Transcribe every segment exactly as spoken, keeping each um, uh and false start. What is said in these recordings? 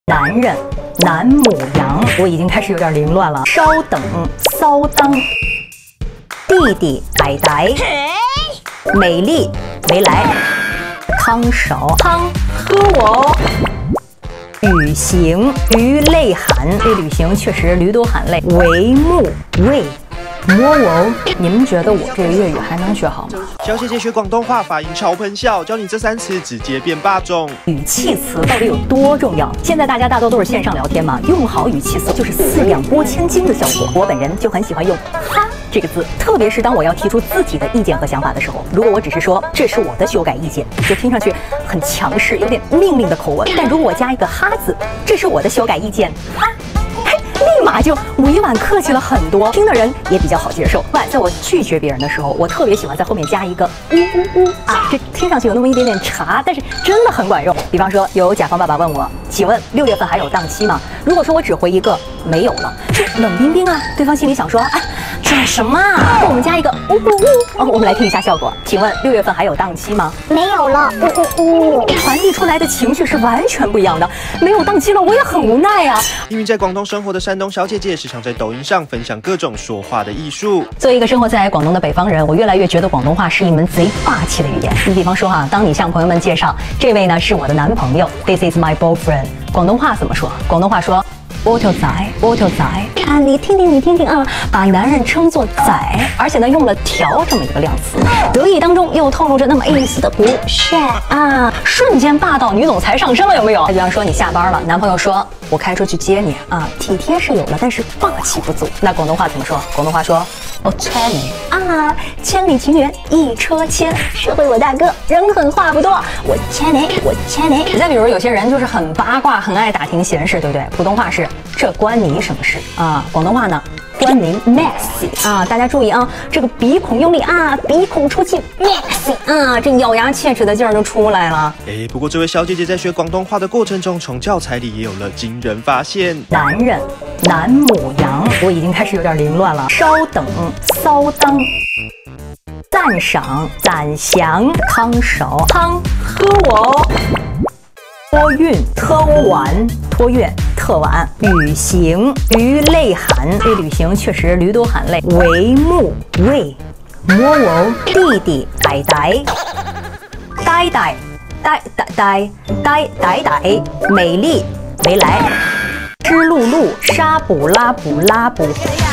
男人，男母羊，我已经开始有点凌乱了。稍等，骚当。弟弟，呆呆。美丽，没来。汤勺，汤喝我。雨行，鱼泪含。这旅行确实驴多含泪。帷幕，喂。摸我，你们觉得我这个粤语还能学好吗？ 小姐姐学广东话发音超喷笑，教你这三词直接变霸中。 语气词到底有多重要？现在大家大多都是线上聊天嘛，用好语气词就是四两拨千斤的效果。我本人就很喜欢用哈这个字，特别是当我要提出自己的意见和想法的时候，如果我只是说这是我的修改意见，就听上去很强势，有点命令的口吻。但如果我加一个哈字，这是我的修改意见，哈。立马就委婉客气了很多，听的人也比较好接受。另外，在我拒绝别人的时候，我特别喜欢在后面加一个呜呜呜啊，这听上去有那么一点点茶，但是真的很管用。比方说，有甲方爸爸问我，请问六月份还有档期吗？如果说我只回一个没有了，就冷冰冰啊，对方心里想说，哎，拽什么啊？那我们加一个呜呜呜哦，我们来听一下效果。请问六月份还有档期吗？ 没有了，呜呜呜， 传递出来的情绪是完全不一样的。没有档期了，我也很无奈啊。 因为在广东生活的山东小姐姐时常在抖音上分享各种说话的艺术。 作为一个生活在广东的北方人，我越来越觉得广东话是一门贼霸气的语言。你比方说哈、啊，当你向朋友们介绍这位呢是我的男朋友 ，This is my boyfriend， 广东话怎么说？广东话说。波头仔，波头仔啊！你听听，你听听啊！把男人称作仔，而且呢用了条这么一个量词，得意当中又透露着那么一丝的不屑啊！瞬间霸道女总裁上身了，有没有？比方说你下班了，男朋友说我开车去接你啊，体贴是有了，但是霸气不足。那广东话怎么说？广东话说我车你啊，千里情缘一车牵。社会我大哥，人狠话不多，我牵你，我牵你。再比如有些人就是很八卦，很爱打听闲事，对不对？普通话是。这关你什么事啊？广东话呢，关您 messy 啊！大家注意啊，这个鼻孔用力啊，鼻孔出气 messy 啊，这咬牙切齿的劲儿就出来了。 哎，不过这位小姐姐在学广东话的过程中，从教材里也有了惊人发现。 男人，男母羊，我已经开始有点凌乱了。稍等，骚当。赞赏，赞祥，汤勺，汤喝我。托运，特晚，托运。特晚，雨行，鱼泪含。这旅行确实驴多含泪。帷幕，喂，摸我。弟弟，呆呆，呆呆，呆呆呆呆呆呆。美丽，没来。湿漉漉，沙补拉补拉补。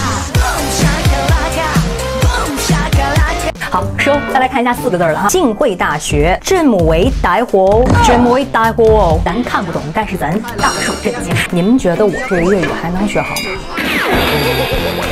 好，收，再来看一下四个字了哈。浸会大学，镇母为大火，镇母为大火。咱看不懂，但是咱大受震惊。你们觉得我这个粤语还能学好吗？